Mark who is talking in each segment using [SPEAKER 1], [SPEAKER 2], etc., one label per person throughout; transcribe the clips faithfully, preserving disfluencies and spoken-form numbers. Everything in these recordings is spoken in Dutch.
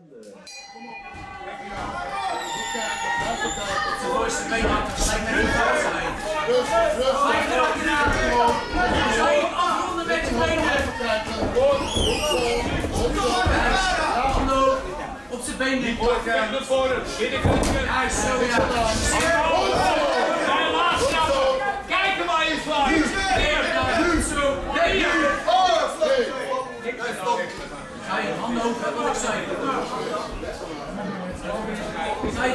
[SPEAKER 1] handen.
[SPEAKER 2] De mooiste beenhakker zijn met die fout zijn. Vijf trappen naar. Zaid afronden met je benen. Handen op zijn benen.
[SPEAKER 3] Kijk naar voren.
[SPEAKER 2] Ja, zo ja.
[SPEAKER 3] Kijk hem maar eens waar.
[SPEAKER 2] Zo. Nee. Ga je handen hoog hebben wat ik zei. Zaid.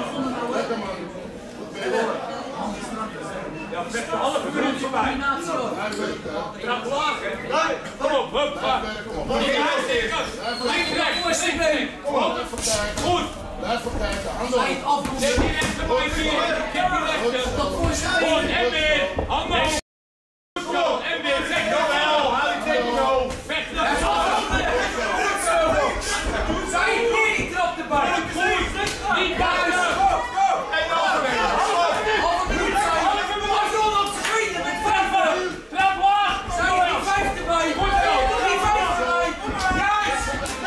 [SPEAKER 3] Ja, vecht de halve minuut voorbij. Trap laag, hè? Kom op, hup, ga. Niet uitsteken. Linksrecht, voor stikbeen. Goed.
[SPEAKER 2] Zaid afronden.
[SPEAKER 3] Zet die rechter maar hier. Zet die rechter. Goed, en weer. Handen hoog. Goed zo, en weer. Zeg nou wel. Haal die tegen jou. Vecht naar de
[SPEAKER 2] Goed zo. Zaid, weer die trap erbij.
[SPEAKER 3] Niet buiten. En overweg.
[SPEAKER 2] Halve minuut, Zaid. Afronden op zijn benen met vijf.
[SPEAKER 3] Trap laag.
[SPEAKER 2] Zaid, die vijf erbij. Die vijf erbij. Juist.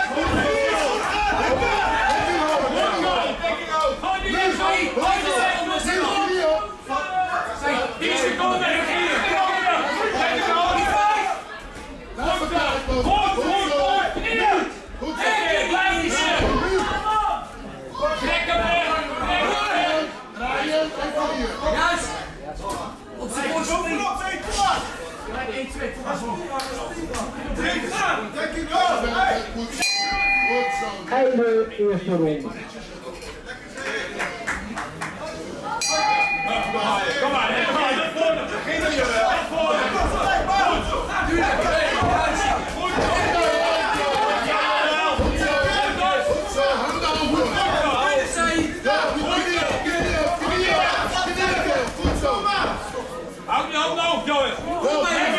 [SPEAKER 2] Op zijn borst. één, twee,
[SPEAKER 1] Einde eerste ronde.
[SPEAKER 3] Kom maar, hè, kom maar, naar voren. Beginnen je wel. Naar voren. Goed. Tuurlijk. Goed. Jawel. Goed zo. Handen omhoog. Goed zo. Houd die handen hoog, Joao. Goed maar.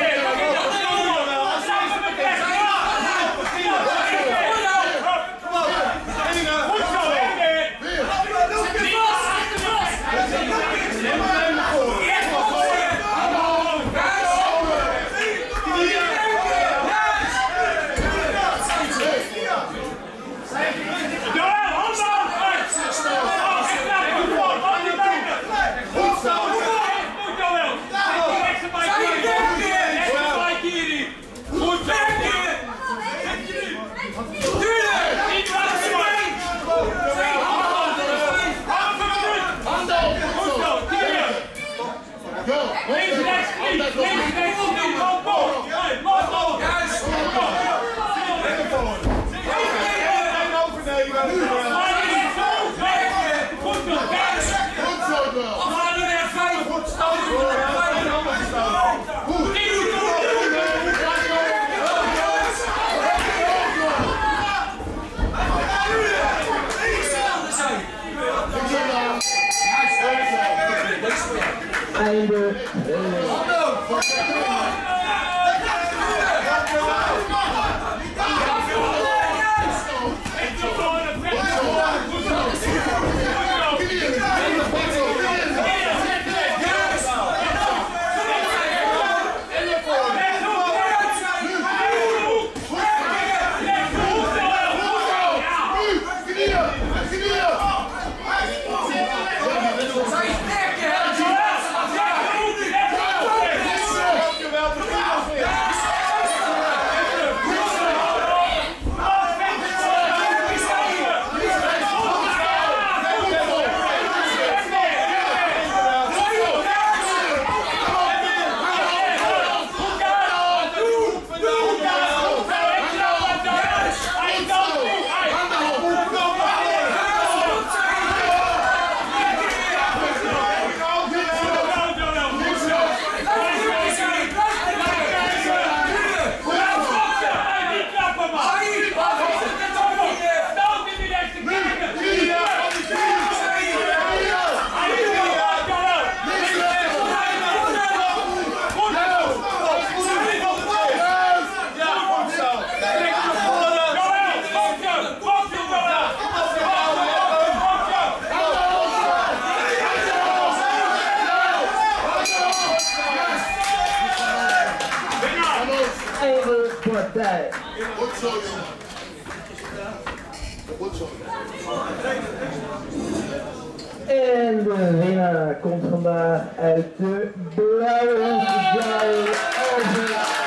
[SPEAKER 1] Einde.
[SPEAKER 4] Einde partij.
[SPEAKER 5] Goed zo, jongen.
[SPEAKER 1] En de winnaar komt vandaag uit de blauwe Joao.